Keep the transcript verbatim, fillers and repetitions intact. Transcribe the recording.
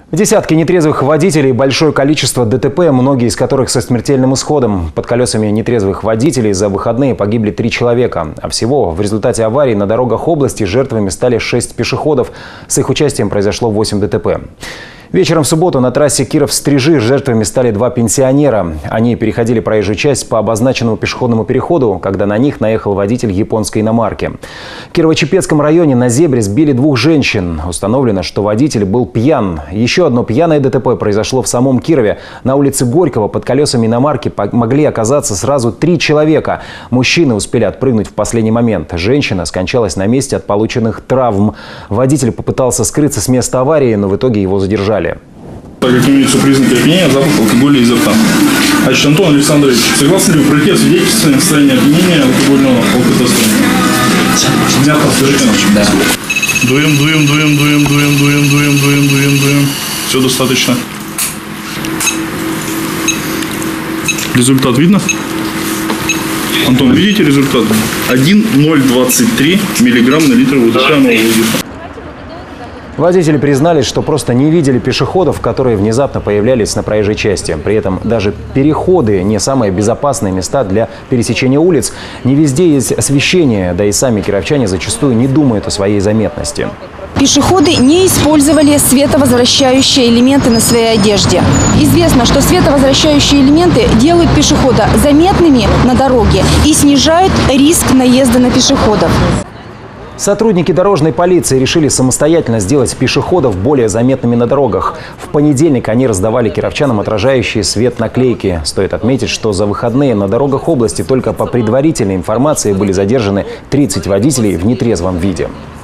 Десятки нетрезвых водителей, большое количество ДТП, многие из которых со смертельным исходом. Под колесами нетрезвых водителей за выходные погибли три человека. А всего в результате аварий на дорогах области жертвами стали шесть пешеходов. С их участием произошло восемь ДТП. Вечером в субботу на трассе Киров-Стрижи жертвами стали два пенсионера. Они переходили проезжую часть по обозначенному пешеходному переходу, когда на них наехал водитель японской иномарки. В Кирово-Чепецком районе на зебре сбили двух женщин. Установлено, что водитель был пьян. Еще одно пьяное ДТП произошло в самом Кирове. На улице Горького под колесами иномарки могли оказаться сразу три человека. Мужчины успели отпрыгнуть в последний момент. Женщина скончалась на месте от полученных травм. Водитель попытался скрыться с места аварии, но в итоге его задержали. Так как имеются признаки опьянения, запах алкоголя изо рта. Значит, Антон Александрович, согласны ли вы пройти освидетельствование состояния опьянения алкогольного алкотестирования? Мягко скажите нам. Да. Дуем, дуем, дуем, дуем, дуем, дуем, дуем, дуем, дуем, дуем. Все достаточно. Результат видно? Антон, видите результат? один ноль двадцать три миллиграмм на литр выдыхаемого воздуха. Водители признались, что просто не видели пешеходов, которые внезапно появлялись на проезжей части. При этом даже переходы – не самые безопасные места для пересечения улиц. Не везде есть освещение, да и сами кировчане зачастую не думают о своей заметности. Пешеходы не использовали световозвращающие элементы на своей одежде. Известно, что световозвращающие элементы делают пешехода заметными на дороге и снижают риск наезда на пешеходов. Сотрудники дорожной полиции решили самостоятельно сделать пешеходов более заметными на дорогах. В понедельник они раздавали кировчанам отражающие свет наклейки. Стоит отметить, что за выходные на дорогах области только по предварительной информации были задержаны тридцать водителей в нетрезвом виде.